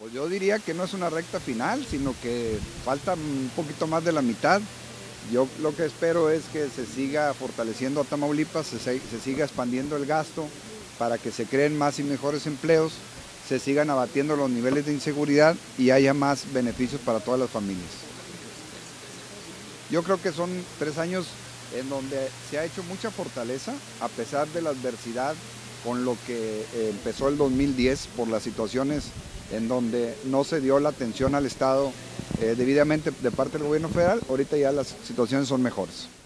Pues yo diría que no es una recta final, sino que falta un poquito más de la mitad. Yo lo que espero es que se siga fortaleciendo a Tamaulipas, se siga expandiendo el gasto para que se creen más y mejores empleos, se sigan abatiendo los niveles de inseguridad y haya más beneficios para todas las familias. Yo creo que son 3 años en donde se ha hecho mucha fortaleza a pesar de la adversidad con lo que empezó el 2010 por las situaciones en donde no se dio la atención al Estado debidamente de parte del gobierno federal. Ahorita ya las situaciones son mejores.